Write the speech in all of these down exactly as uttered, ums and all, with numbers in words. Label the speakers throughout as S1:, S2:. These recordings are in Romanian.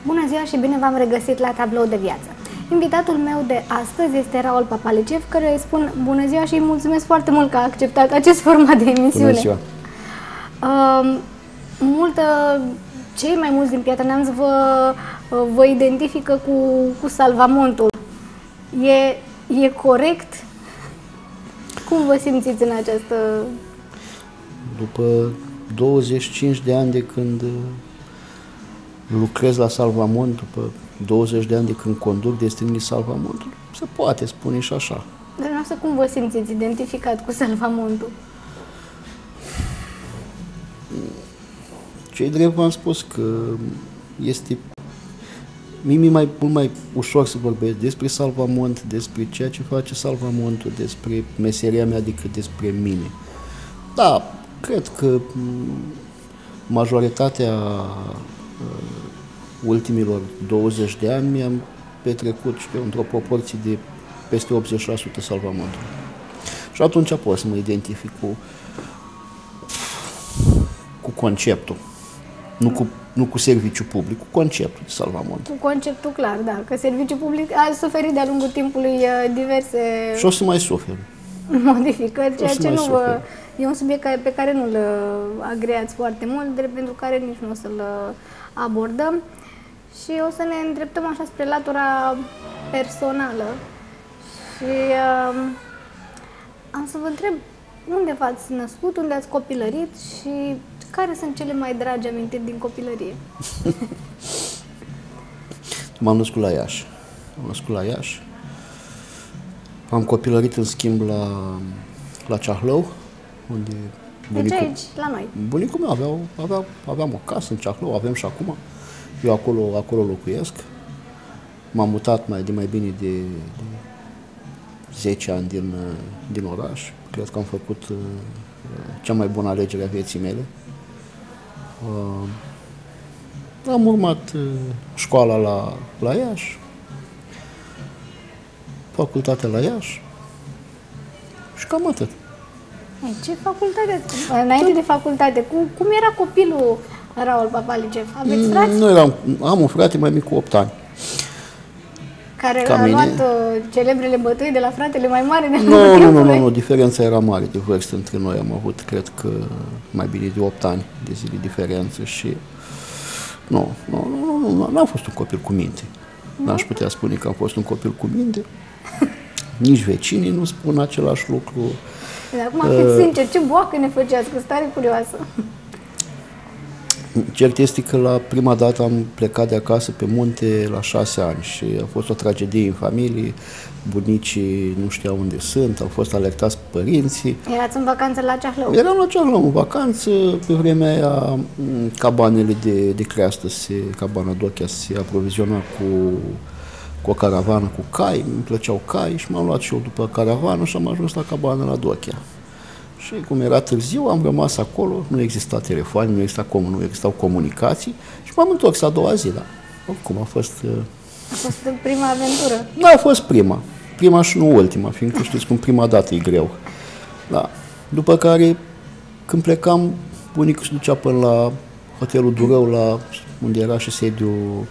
S1: Bună ziua și bine v-am regăsit la Tablou de Viață. Invitatul meu de astăzi este Raul Papalicev, căruia îi spun bună ziua și îi mulțumesc foarte mult că a acceptat acest format de emisiune.
S2: Bună ziua!
S1: Uh, multă, cei mai mulți din Piatra Neamț vă, vă identifică cu, cu salvamontul. E, e corect? Cum vă simțiți în această...
S2: După douăzeci și cinci de ani de când lucrez la Salvamont, după douăzeci de ani de când conduc destinii Salvamontul, se poate spune și așa.
S1: Dar noastră cum vă simțiți identificat cu salvamontul?
S2: Ce-i drept v-am spus că este mie mai, mult mai ușor să vorbesc despre Salvamont, despre ceea ce face Salvamontul, despre meseria mea decât despre mine. Da, cred că majoritatea ultimilor douăzeci de ani mi-am petrecut și eu într-o proporție de peste optzeci la sută Salvamontul. Și atunci pot să mă identific cu, cu conceptul, nu cu, nu cu serviciu public, cu conceptul de Salvamont.
S1: Cu conceptul clar, da, că serviciul public a suferit de-a lungul timpului diverse...
S2: Și o să mai sufer.
S1: Modificări, ceea ce nu vă...
S2: Sufer.
S1: E un subiect pe care nu-l agreați foarte mult, drept pentru care nici nu o să-l abordăm. Și o să ne îndreptăm așa spre latura personală. Și uh, am să vă întreb unde v-ați născut, unde ați copilărit și care sunt cele mai dragi amintiri din copilărie?
S2: M-am născut la Iași. M-am născut la Iași. Am copilărit, în schimb, la, la Ceahlău, unde
S1: Deci aici, la noi.
S2: Bunicul meu avea, avea, aveam o casă în Ceahlău, avem și acum. Eu acolo, acolo locuiesc. M-am mutat mai de mai bine de, de zece ani din, din oraș. Cred că am făcut uh, cea mai bună alegere a vieții mele. Uh, am urmat uh, școala la, la Iași, facultatea la Iași și cam atât.
S1: Ei, ce facultate? Înainte de facultate, cu, cum era copilul Raul Papalicev? Aveți frați?
S2: Nu eram, am un frate mai mic cu opt ani.
S1: Care
S2: Ca
S1: a
S2: mine.
S1: luat uh, celebrele bătăi de la fratele mai mare de
S2: Nu, nu, nu, nu, nu, diferența era mare de vârstă între noi. Am avut, cred că, mai bine de opt ani de zile diferență și nu, nu, nu, nu, nu, n-am fost un copil cu minte. N-aș putea spune că am fost un copil cu minte. Nici vecinii nu spun același lucru.
S1: Dar acum fiți uh, sincer, ce boacă ne făceați, că stare curioasă.
S2: Cert este că la prima dată am plecat de acasă pe munte la șase ani și a fost o tragedie în familie. Bunicii nu știau unde sunt, au fost alertați părinții.
S1: Erați în vacanță la Ceahlău?
S2: Eram la Ceahlău în vacanță, pe vremea aia cabanele de, de creastă, se, cabana Dochea se aproviziona cu, cu o caravană cu cai, îmi plăceau cai și m-am luat și eu după caravană și am ajuns la cabana la Dochea. Și cum era târziu, am rămas acolo, nu exista telefon, nu, exista com nu existau comunicații și m-am întors a doua zi, da. Oricum a fost... Uh...
S1: A fost prima aventură?
S2: Da, a fost prima. Prima și nu ultima, fiindcă știți cum prima dată e greu. Da. După care, când plecam, bunicul se ducea până la hotelul Durău, la unde era și sediul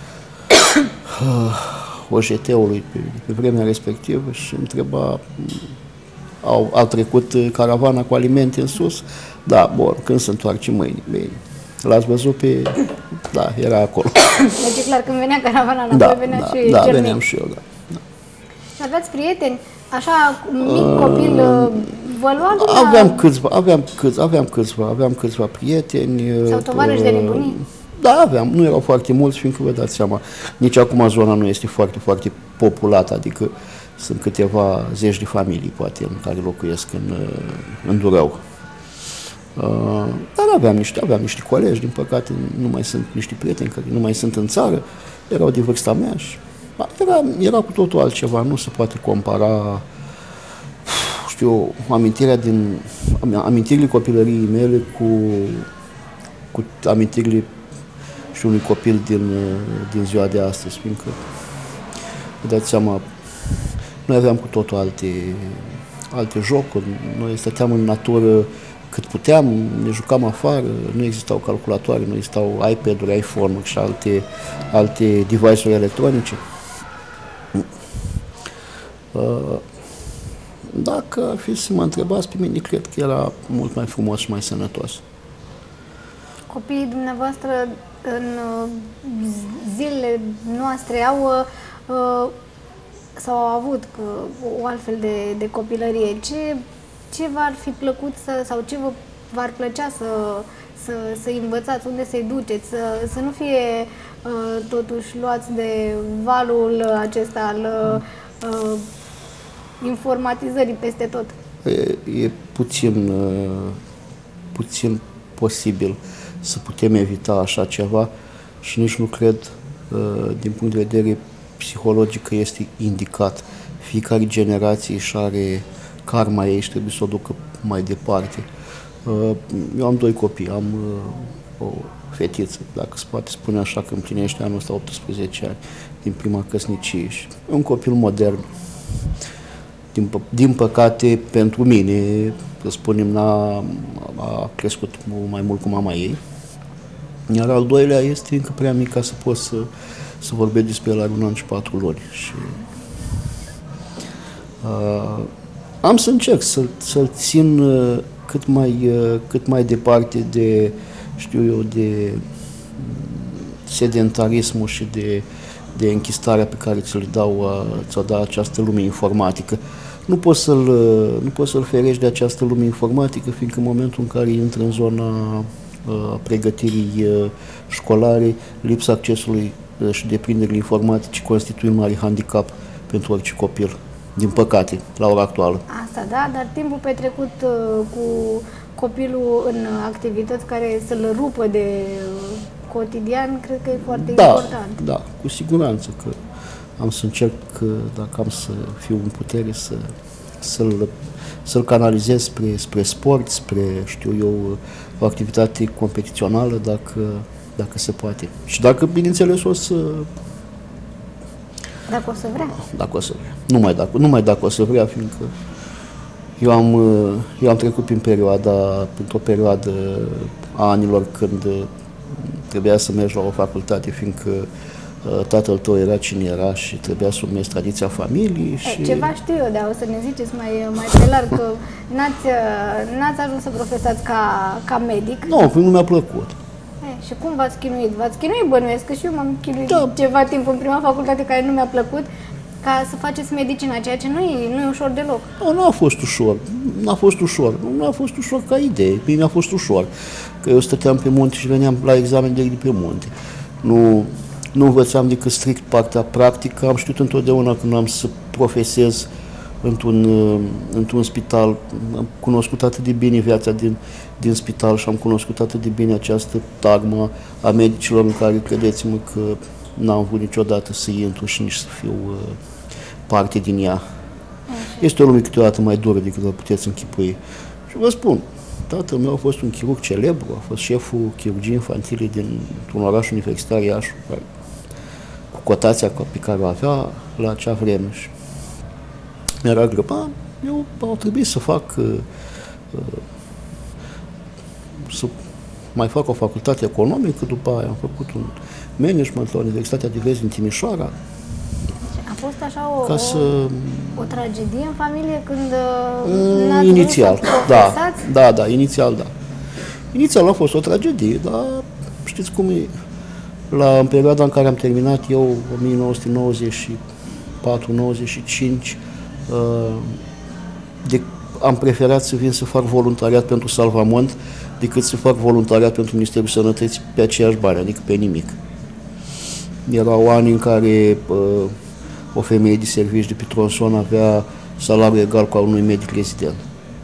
S2: O J T-ului pe, pe vremea respectivă și întreba... Au, au trecut caravana cu alimente în sus. Da, bun, când se întoarce mâine? Bine. L-ați văzut pe... Da, era acolo.
S1: Deci e clar, când venea caravana, înapoi
S2: da,
S1: venea
S2: da,
S1: și
S2: da,
S1: Cernic.
S2: veneam și eu, da. da.
S1: Aveați prieteni? Așa, mic copil, vă lua lumea?
S2: Aveam câțiva, aveam, câți, aveam câțiva, aveam câțiva prieteni.
S1: Sau tovarăși de nebunii?
S2: Da, aveam, nu erau foarte mulți, fiindcă vă dați seama, nici acum zona nu este foarte, foarte populată, adică sunt câteva zeci de familii, poate, în care locuiesc în, în Durău. Uh, dar aveam niște, aveam niște colegi, din păcate nu mai sunt niște prieteni care nu mai sunt în țară, erau de vârsta mea și era, era cu totul altceva, nu se poate compara, știu, amintirea din, amintirile copilăriei mele cu, cu amintirile și unui copil din, din ziua de astăzi, fiindcă, vă dați seama, noi aveam cu totul alte, alte jocuri, noi stăteam în natură cât puteam, ne jucam afară, nu existau calculatoare, nu existau iPad-uri, iPhone-uri și alte, alte device-uri electronice. Dacă ar fi să mă întrebați pe mine, cred că era mult mai frumos și mai sănătos.
S1: Copiii dumneavoastră în zilele noastre au uh, sau au avut o altfel de, de copilărie. Ce, ce v-ar fi plăcut să, sau ce vă v-ar plăcea să, să, să învățați, unde să-i duceți, să, să nu fie uh, totuși luați de valul acesta al uh, informatizării peste tot?
S2: E, e puțin, uh, puțin posibil să putem evita așa ceva și nici nu cred, uh, din punct de vedere psihologic, că este indicat. Fiecare generație își are karma ei și trebuie să o ducă mai departe. Uh, eu am doi copii, am uh, o fetiță, dacă se poate spune așa, că împlinește anul ăsta optsprezece ani, din prima căsnicie și un copil modern. Din, din păcate, pentru mine, să spunem, n-a, a crescut mai mult cu mama ei. Iar al doilea este încă prea mic ca să pot să, să vorbesc despre el, are un an și patru luni. Și, uh, am să încerc să, să-l țin uh, cât, mai, uh, cât mai departe de, știu eu, de sedentarismul și de, de închistarea pe care ți-l dau, uh, ți-o dă această lume informatică. Nu poți să-l nu poți să-l ferești de această lume informatică, fiindcă în momentul în care intră în zona uh, pregătirii uh, școlare, lipsa accesului uh, și deprinderii informatice constituie un mare handicap pentru orice copil, din păcate, la ora actuală.
S1: Asta, da, dar timpul petrecut uh, cu copilul în activități care să-l rupă de uh, cotidian, cred că e foarte
S2: da,
S1: important.
S2: Da, cu siguranță că am să încerc, dacă am să fiu în putere, să, să-l, să-l canalizez spre, spre sport, spre, știu eu, o activitate competițională, dacă, dacă se poate. Și dacă, bineînțeles, o să...
S1: Dacă o să vrea.
S2: Dacă o să vrea. Numai dacă, numai dacă o să vrea, fiindcă eu am, eu am trecut prin perioada, printr-o perioadă a anilor când trebuia să mergi la o facultate, fiindcă tatăl tău era cine era și trebuia să urmezi tradiția familiei. Și...
S1: E, ceva știu eu, dar o să ne ziceți mai, mai pe larg că n-ați, n-ați ajuns să profesați ca, ca medic.
S2: Nu, nu mi-a plăcut.
S1: E, și cum v-ați chinuit? V-ați chinuit, bănuiesc, că și eu m-am chinuit
S2: da.
S1: ceva timp în prima facultate care nu mi-a plăcut, ca să faceți medicina, ceea ce nu e, nu e ușor deloc.
S2: Nu, nu a fost ușor. Nu a fost ușor. Nu a fost ușor ca idee. Mie mi-a fost ușor. Că eu stăteam pe munte și veneam la examen de pe munte. Nu... Nu învățam decât strict partea practică. Am știut întotdeauna când am să profesez într-un, într-un spital. Am cunoscut atât de bine viața din, din spital și am cunoscut atât de bine această tagmă a medicilor în care, credeți-mă, că n-am vrut niciodată să intru și nici să fiu uh, parte din ea. Este o lume câteodată mai dură decât vă puteți închipui. Și vă spun, tatăl meu a fost un chirurg celebru, a fost șeful chirurgiei infantile dintr-un oraș universitar, Iași, cu cotația pe care o avea la acea vreme. Și mi-era greu. Eu au trebuit să fac, uh, să mai fac o facultate economică, după aia am făcut un management la Universitatea de Vest din Timișoara.
S1: A fost așa o,
S2: ca să...
S1: o, o tragedie în familie când
S2: mm,
S1: n-ați
S2: inițial,
S1: da,
S2: da, da, inițial, da. Inițial a fost o tragedie, dar știți cum e, la, în perioada în care am terminat eu, o mie nouă sute nouăzeci și patru nouăzeci și cinci, uh, de, am preferat să vin să fac voluntariat pentru Salvamont decât să fac voluntariat pentru Ministerul Sănătății pe aceiași bani, adică pe nimic. Erau ani în care uh, o femeie de serviciu de pe tronson avea salariu egal cu al unui medic rezident.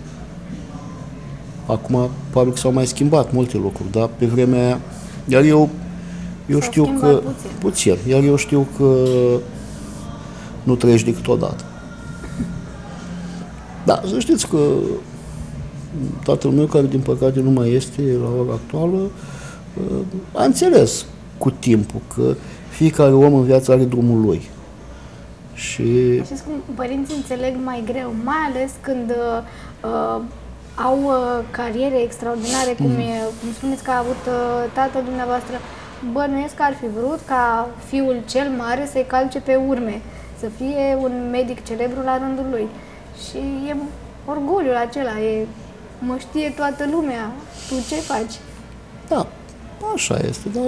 S2: Acum pare că s-au mai schimbat multe lucruri, dar pe vremea aia, iar eu, eu știu că,
S1: puțin.
S2: puțin, iar eu știu că nu trăiești decât odată. Da, să știți că tatăl meu, care din păcate nu mai este la ora actuală, a înțeles cu timpul că fiecare om în viață are drumul lui. Și...
S1: Știți cum părinții înțeleg mai greu, mai ales când uh, au uh, cariere extraordinare, cum, mm. e, cum spuneți că a avut uh, tatăl dumneavoastră. Bănuiesc că ar fi vrut ca fiul cel mare să-i calce pe urme, să fie un medic celebru la rândul lui. Și e orgoliul acela, e, mă știe toată lumea, tu ce faci?
S2: Da, așa este, dar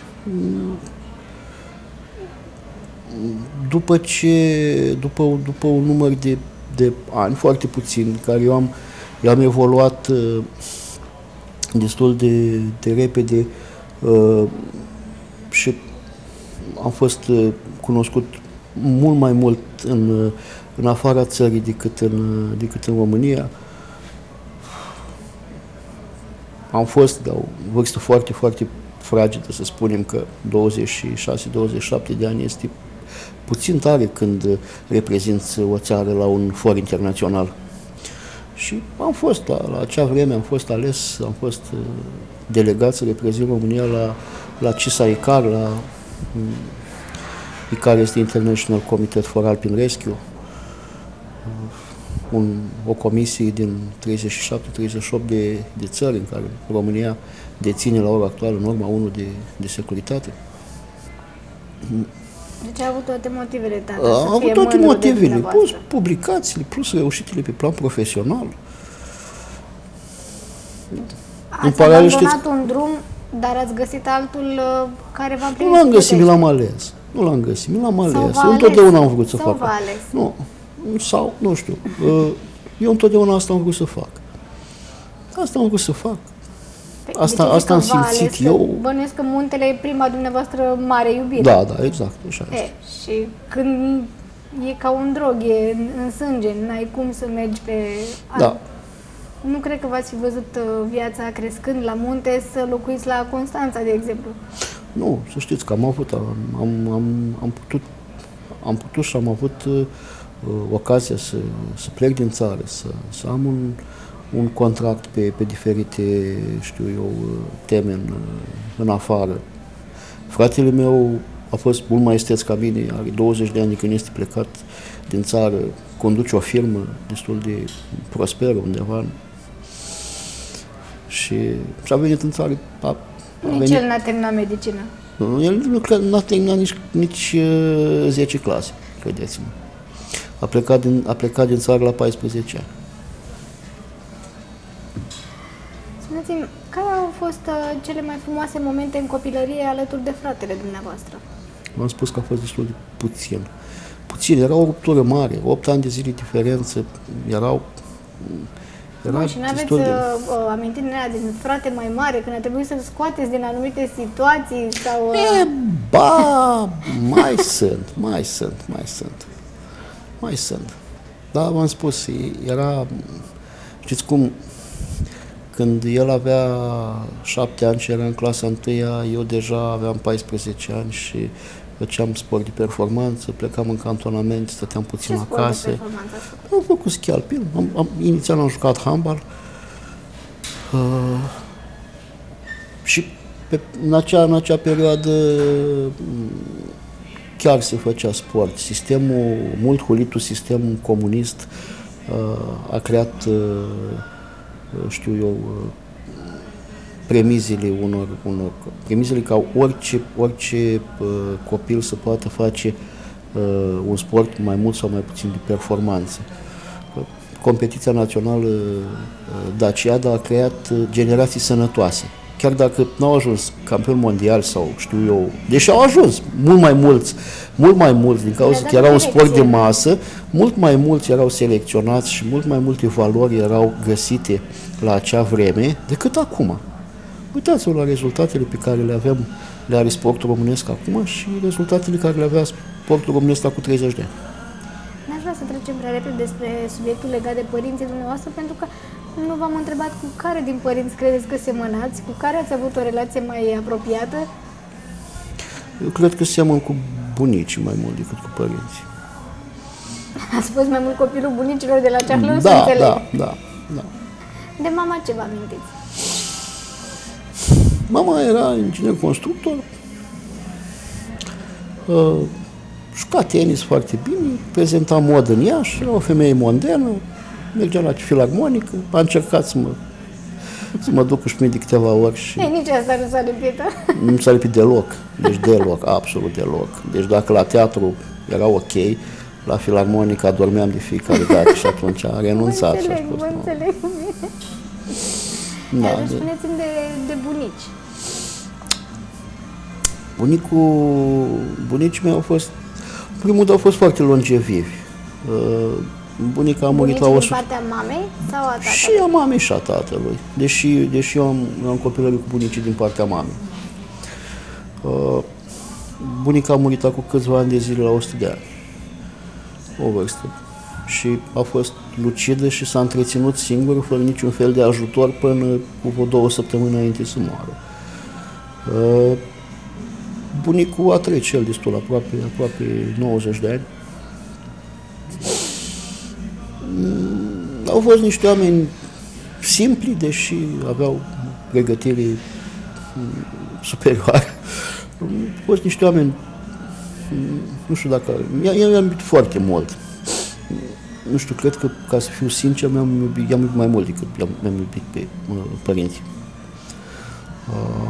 S2: după ce, după, după un număr de, de ani foarte puțin, care eu am, eu am evoluat uh, destul de, de repede uh, și am fost uh, cunoscut mult mai mult în, uh, în afara țării decât în, uh, decât în România. Am fost de o vârstă foarte, foarte fragedă, să spunem că douăzeci și șase douăzeci și șapte de ani este puțin tare când reprezinți o țară la un for internațional. Și am fost, la, la acea vreme am fost ales, am fost uh, delegat să reprezint România la, la C I S A ICAR, la um, ICAR este International Committee for Alpine Rescue, uh, un, o comisie din treizeci și șapte treizeci și opt de, de țări în care România deține la ora actuală norma unu de, de securitate.
S1: Deci a avut toate motivele tale.
S2: A avut toate motivele, plus publicațiile, plus reușitele pe plan profesional.
S1: Ați abandonat știți... un drum, dar ați găsit altul care v-a plinit.
S2: Nu l-am găsit, mi l-am ales. Nu l-am găsit, mi l-am ales. Eu întotdeauna am vrut să fac. Nu, sau, nu știu. Eu întotdeauna asta am vrut să fac. Asta am vrut să fac. Asta, deci asta am simțit ales, eu.
S1: Bănuiesc că muntele e prima dumneavoastră mare iubire.
S2: Da, da, exact. Așa
S1: e, și când e ca un drog, e în, în sânge, n-ai cum să mergi pe...
S2: Da.
S1: Nu cred că v-ați fi văzut viața crescând la munte să locuiți la Constanța, de exemplu.
S2: Nu, să știți că am avut, am, am, am, am putut, am putut și am avut uh, ocazia să, să plec din țară, să, să am un... un contract pe, pe diferite, știu eu, teme în, în afară. Fratele meu a fost mult mai esteț ca mine, are douăzeci de ani de când este plecat din țară, conduce o firmă destul de prosperă undeva și și-a venit în țară. A, a
S1: nici venit, el n-a terminat medicină.
S2: Nu, el nu n-a terminat nici, nici uh, zece clase, credeți-mă. A plecat din, a plecat din țară la paisprezece ani.
S1: Spuneți-mi, care au fost uh, cele mai frumoase momente în copilărie alături de fratele dumneavoastră?
S2: M-am spus că a fost destul de puțin. Puțin, era o ruptură mare, opt ani de zile diferență, erau...
S1: Era nu, și n-aveți de... uh, amintiri din frate mai mare, când a trebuit să-l scoateți din anumite situații sau... Uh...
S2: E, ba, mai sunt, mai sunt, mai sunt, mai sunt. Da, v-am spus, era, știți cum, când el avea șapte ani și era în clasa întâia, eu deja aveam paisprezece ani și făceam sport de performanță, plecam în cantonament, stăteam puțin
S1: Ce
S2: acasă.
S1: Sport de performanță ați făcut?
S2: Am făcut schi alpin. Am, am, inițial am jucat handbal uh, și pe, în, acea, în acea perioadă chiar se făcea sport. Sistemul, mult hulitul sistem comunist uh, a creat, uh, știu eu, uh, premizele unor, unor premizele ca orice, orice uh, copil să poată face uh, un sport mai mult sau mai puțin de performanță. Uh, competiția națională uh, Daciada a creat uh, generații sănătoase. Chiar dacă n-au ajuns campioni mondiali sau știu eu, deși au ajuns mult mai mulți, mult mai mulți din cauza că era un sport de masă, mult mai mulți erau selecționați și mult mai multe valori erau găsite la acea vreme decât acum. Uitați-vă la rezultatele pe care le avem, le are sportul românesc acum și rezultatele care le avea sportul românesc acum treizeci de ani.
S1: N-aș vrea să trecem prea repede despre subiectul legat de părinții dumneavoastră, pentru că nu v-am întrebat cu care din părinți credeți că semănați, cu care ați avut o relație mai apropiată?
S2: Eu cred că semăn cu bunicii mai mult decât cu părinții.
S1: Ați fost mai mult copilul bunicilor de la Ceahlău,
S2: da,
S1: să înțeleg?
S2: Da, da, da.
S1: De mama ce vă amintiți?
S2: Mama era inginer constructor, uh, juca tenis foarte bine, prezenta modă în Iași, era o femeie modernă, mergeam la filarmonică, a încercat să mă, să mă duc și mie de câteva ori și
S1: Ei, nici asta nu s-a lipită.
S2: nu s-a lipit deloc, deci deloc, absolut deloc. Deci dacă la teatru era ok, la filarmonică adormeam de fiecare dată și atunci a renunțat.
S1: Vă
S2: și a
S1: înțeleg,
S2: spus,
S1: vă
S2: nu.
S1: înțeleg.
S2: Da,
S1: Iar
S2: de-
S1: spuneți-mi de, de bunici.
S2: Bunicul, bunicii mei au fost, în primul rând au fost foarte longevivi. Uh, Bunica a murit
S1: Bunici
S2: la
S1: din
S2: o sută.
S1: partea mamei sau a tatălui?
S2: Și a mamei și a tatălui, deși, deși eu am, eu am copilărit cu bunicii din partea mamei. Uh, bunica a murit acum câțiva ani de zile la o sută de ani, o vârstă. Și a fost lucidă și s-a întreținut singură, fără niciun fel de ajutor, până cu vreo două săptămâni înainte să moară. Uh, bunicul a trăit și el destul, aproape, aproape nouăzeci de ani. Au fost niște oameni simpli, deși aveau pregătire superioare. Au fost niște oameni, nu știu dacă... Eu i-am iubit foarte mult. Nu știu, cred că, ca să fiu sincer, mi-am iubit, i-am iubit mai mult decât i-am, mi-am iubit pe uh, părinții. Uh,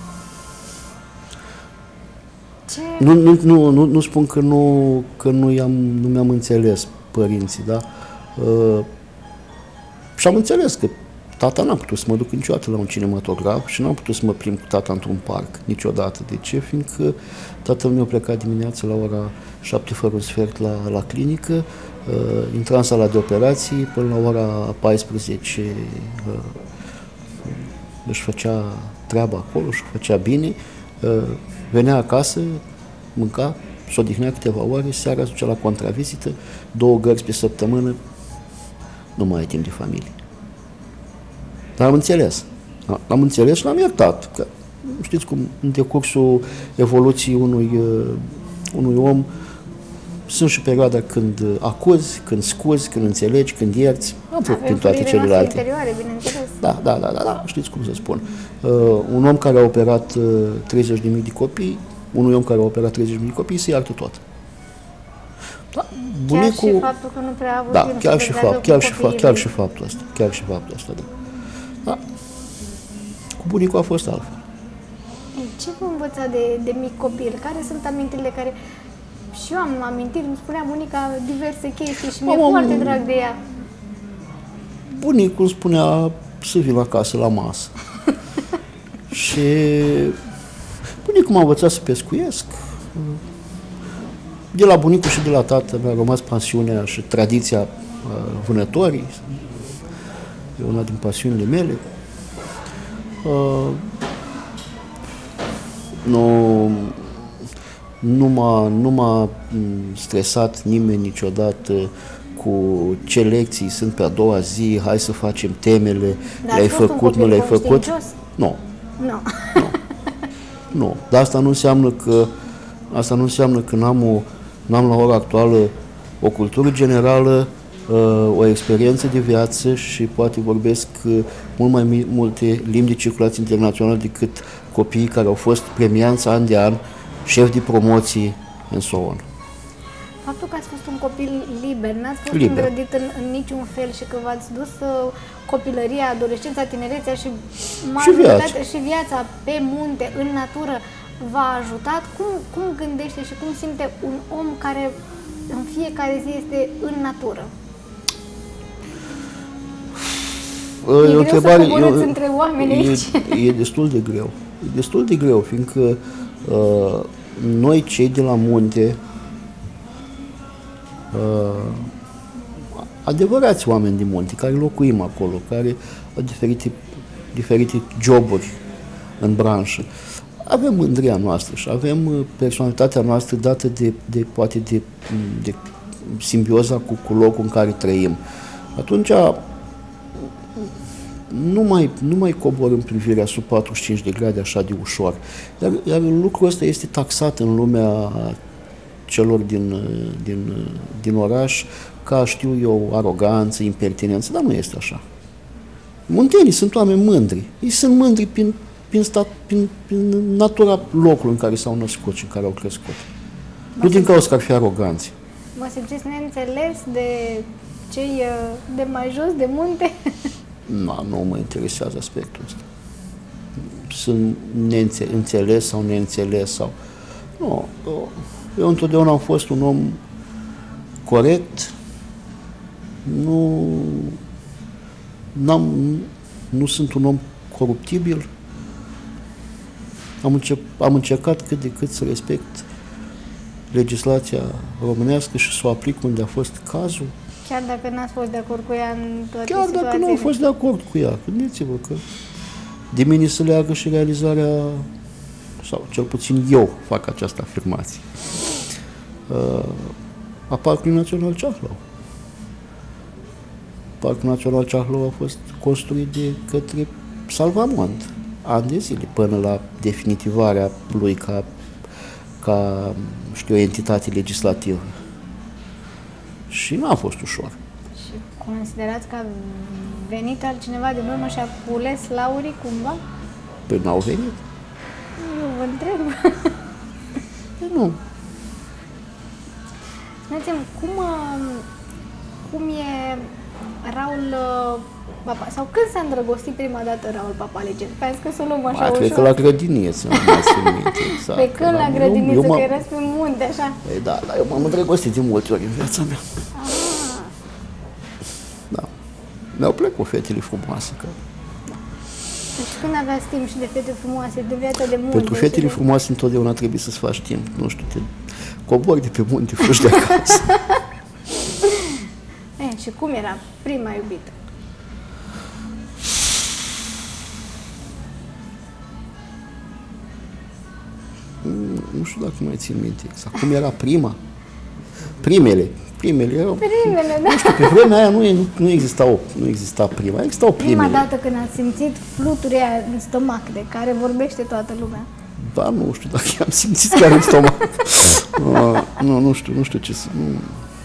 S1: Ce?
S2: nu, nu, nu, nu, nu spun că nu, că nu, i-am, nu mi-am înțeles părinții, da? Uh, și am înțeles că tata n-a putut să mă duc niciodată la un cinematograf și n-am putut să mă plimb cu tata într-un parc, niciodată. De ce? Fiindcă tatăl meu pleca dimineața la ora șapte fără un sfert la, la clinică, uh, intra în sala de operații, până la ora paisprezece uh, își făcea treaba acolo, își făcea bine, uh, venea acasă, mânca, s-o odihnea câteva ore, seara se ducea la contravizită, două gărzi pe săptămână, nu mai ai timp de familie. Dar am înțeles. Am înțeles și l-am iertat. Că, știți cum, în decursul evoluției unui, uh, unui om, sunt și perioada când acuzi, când scuzi, când înțelegi, când ierți. Am făcut prin toate celelalte.
S1: Interioare, bineînțeles.
S2: Da, da, da, da, da, știți cum să spun. Uh, un om care a operat uh, treizeci de mii de copii, unui om care a operat treizeci de mii de copii, se iartă tot. Da, bunicul,
S1: Chiar și faptul că nu prea a avut
S2: da,
S1: timp
S2: chiar
S1: să
S2: și,
S1: petreacă
S2: fapt,
S1: cu
S2: chiar, și fa,
S1: copiii
S2: chiar
S1: lui.
S2: și faptul ăsta, chiar și faptul ăsta, da. Da. Cu bunicul a fost altfel.
S1: Ei, ce vă învăța de, de mic copil? Care sunt amintirile care... Și eu am amintiri, îmi spunea bunica diverse chestii și mi-e
S2: Am-
S1: foarte drag de ea.
S2: Bunicul îmi spunea să vin acasă la masă. Și bunicul m-a învățat să pescuiesc. De la bunicul și de la tată mi-a rămas pasiunea și tradiția uh, vânătorii. E una din pasiunile mele. Uh, nu, nu m-a, nu m-a m, stresat nimeni niciodată cu ce lecții sunt pe a doua zi, hai să facem temele,
S1: Dar
S2: le-ai
S1: ați fost un
S2: făcut, nu
S1: copil
S2: le-ai făcut.
S1: conștiincios?
S2: Nu.
S1: Nu.
S2: Nu, dar asta nu înseamnă că asta nu înseamnă că n-am, o, n-am la ora actuală o cultură generală, o experiență de viață și poate vorbesc mult mai mi- multe limbi de circulație internațională decât copiii care au fost premianți an de an, șef de promoții, and so on.
S1: Faptul că ați fost un copil liber, n-ați fost
S2: Liber.
S1: îngrădit în, în niciun fel și că v-ați dus uh, copilăria, adolescența, tinerețea și majoritatea și viața pe munte, în natură, v-a ajutat? Cum, cum gândește și cum simte un om care în fiecare zi este în natură? E, e greu să coborâți între oameni
S2: e,
S1: aici.
S2: E destul de greu. E destul de greu, fiindcă uh, noi cei de la munte, uh, adevărați oameni din munte, care locuim acolo, care au diferite, diferite joburi în branșă, avem mândria noastră și avem uh, personalitatea noastră dată de, de poate de, de simbioza cu, cu locul în care trăim. Atunci nu mai, nu mai coborâm privirea sub patruzeci și cinci de grade așa de ușor. Iar, iar lucrul ăsta este taxat în lumea celor din, din, din oraș ca, știu eu, aroganță, impertinență, dar nu este așa. Muntenii sunt oameni mândri. Ei sunt mândri prin, prin, stat, prin, prin natura locului în care s-au născut și în care au crescut. Nu din cauza că ar fi aroganți.
S1: Vă simțiți neînțeles de Cei uh, de mai jos, de munte?
S2: Nu, nu mă interesează aspectul ăsta. Sunt neînțeles sau neînțeles sau... Nu, eu, eu întotdeauna am fost un om corect, nu, n-am, nu sunt un om coruptibil, am, încep, am încercat cât de cât să respect legislația românească și să o aplic unde a fost cazul.
S1: Chiar dacă n-ați fost de acord cu ea în toate
S2: Chiar
S1: situațiile?
S2: dacă nu am fost de acord cu ea, gândiți-vă că de mine se leagă și realizarea, sau cel puțin eu fac această afirmație, uh, a Parcului Național Ceahlau. Parcul Național Ceahlau a fost construit de către Salvamont, ani de zile, până la definitivarea lui ca, ca știu, o entitate legislativă. Și nu a fost ușor.
S1: Și considerați că a venit altcineva din urmă și a cules laurii cumva?
S2: Păi n-au venit.
S1: Eu vă întreb.
S2: Păi nu.
S1: Spuneți-mi, cum, uh, cum e Raul uh, Papa, sau când s-a îndrăgostit prima dată Raul Papalege? Pentru că să o luăm așa
S2: A,
S1: ușor.
S2: cred că la grădiniță, nu mai țin minte exact.
S1: Pe când la grădiniță,
S2: eu, eu
S1: că erați pe munte, așa?
S2: Păi da, dar eu m-am îndrăgostit de multe ori în viața mea.
S1: Ah.
S2: Da. Mi-au plăcut fetele frumoase. Că...
S1: Deci când aveați timp și de fete frumoase, de viața de munte?
S2: Pentru fetele
S1: de...
S2: frumoase întotdeauna trebuie să-ți faci timp. Nu știu, te cobori de pe munte, fugi de acasă.
S1: E, și cum era prima iubită?
S2: Nu știu dacă mai țin minte exact. Cum era prima? Primele. Primele erau...
S1: Primele, da.
S2: Nu știu, pe vremea aia nu, nu, nu, exista, nu exista prima, existau primele.
S1: Prima dată când ați simțit fluturea în stomac de care vorbește toată lumea.
S2: Da, nu știu dacă am simțit chiar în stomac. uh, nu, nu știu, nu știu ce să... Nu.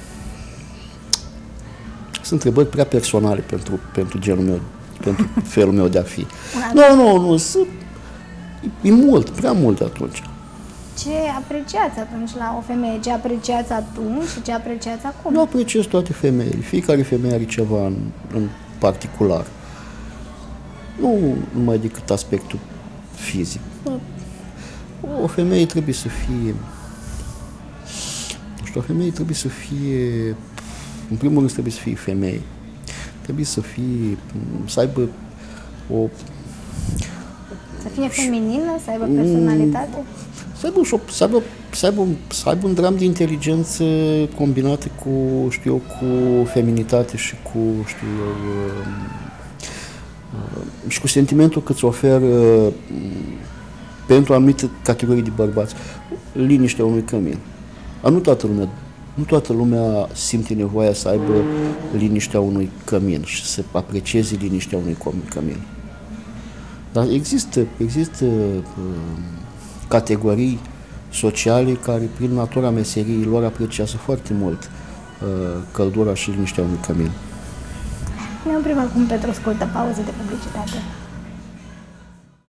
S2: Sunt întrebări prea personale pentru, pentru genul meu, pentru felul meu de a fi. Nu, nu, nu, sunt... E mult, prea mult de atunci.
S1: Ce apreciați atunci la o femeie? Ce apreciați atunci și ce apreciați acum?
S2: Nu apreciez toate femeile. Fiecare femeie are ceva în, în particular. Nu numai decât aspectul fizic. O femeie trebuie să fie... Nu știu, o femeie trebuie să fie... În primul rând trebuie să fie femeie. Trebuie să fie... Să aibă o...
S1: Să fie feminină, să aibă personalitate?
S2: Să aibă, să aibă, să aibă, să aibă un dram de inteligență combinată cu, știu eu, cu feminitate și cu, știu eu, uh, și cu sentimentul că îți oferă uh, pentru anumite categorii de bărbați liniștea unui cămin. A, nu toată lumea, nu toată lumea simte nevoia să aibă liniștea unui cămin și să aprecieze liniștea unui cămin. Dar există, există uh, categorii sociale care, prin natura meseriei lor, apreciază foarte mult uh, căldura și liniștea unui cămin.
S1: Ne oprim acum pentru o scurtă pauză de publicitate.